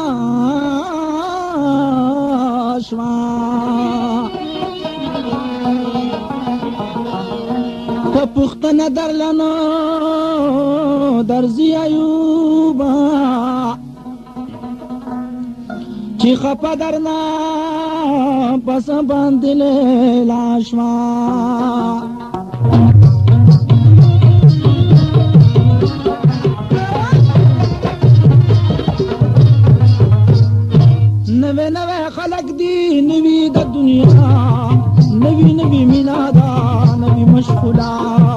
شوا که پختنه در لنو درزی ایوبا چی خپا درنا پس باندې لیلا شوا نوے نوے خلق دی نوی دا دنیا نوی نوی مینا دا نوی مشغولا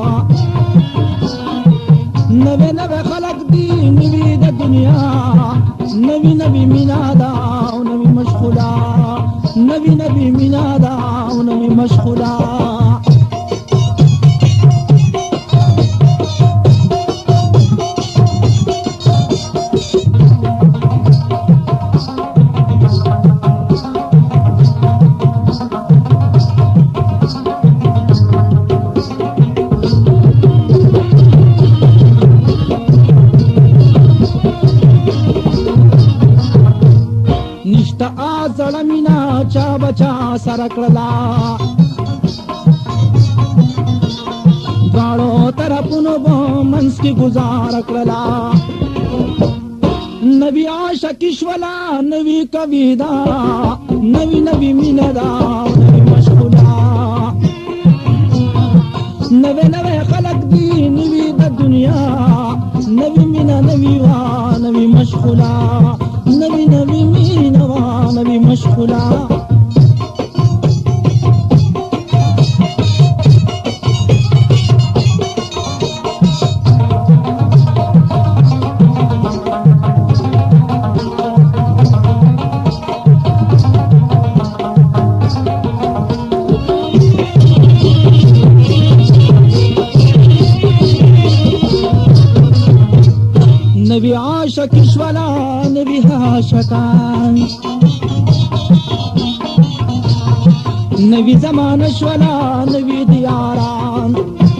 نوے نوے خلق دی نوی دا دنیا نوی نوی مینا دا نوی مشغولا نوی نوی مینا دا نوی مشغولا زړه مینا چا بچا سره کړلا دواړو طرفونو به منځ کې گزار کړلا نوی عاشق شولا نوی کویدا نوی نوی مینا دا نوی مشغولا نوی نوی خلق دی نوی د دنیا نوی مینا نوی وا نوی مشغولا نوی نوی مینا وا نوی مشغولا نبی عاشق شولا نبی عاشقان نبی زمان شولا نبی دیاران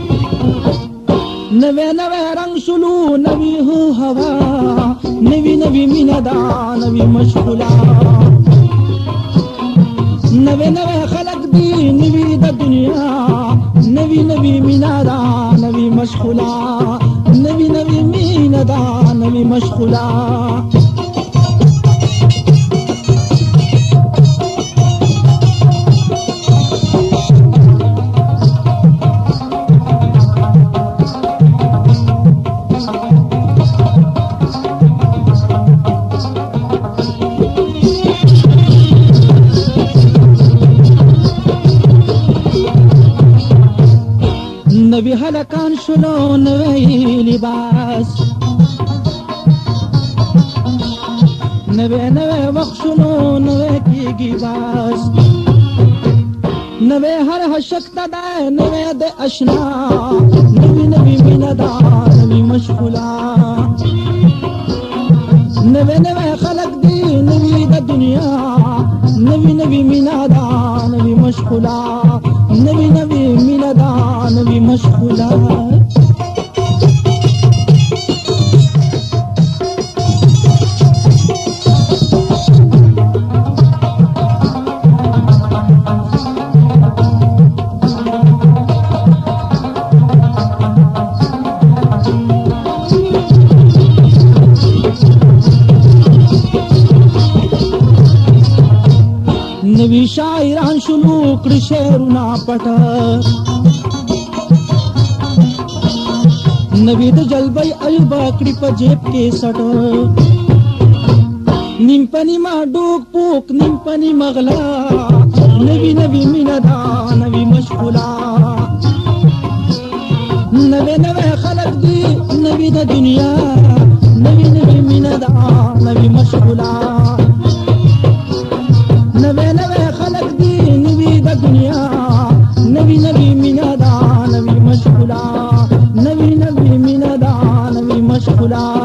نوے نوے رنگ شلو نبی ہو ہوا نبی نبی مینا نبی مشغولا نوے نوے خلق دی نبی دا دنیا نبی نبی مینا نبی مشغولا نبی نبی مینا نبی مشغولا نبی حلقان شلو نوی لباس نوے نوے وقت شلو نوے کیگی باس نوے ہر حشق دا نوے دے اشنا نوی نوی مینا دا نوی مشغولا نوے نوے خلق دی نوی دا دنیا نوی نوی مینا دا نوی مشغولا نوی نوی مینا دا نوی مشغولا نوی شاعران شلو کړي شعرونه پټه نوی د جلبۍ ایوبا کړي په جیب کې سټ نیم پنی ما ډوک پوک نیم پنی مغلا نوی نوی مینا دا نوی مشغولا نوی نوی خلق دی نوی د دنیا نوی نوی مینا دا نوی مشغولا نوے نوے خلق دی نوی دا دنیا نوی نوی مینا دا نوی مشغولا نوی نوی مینا دا نوی مشغولا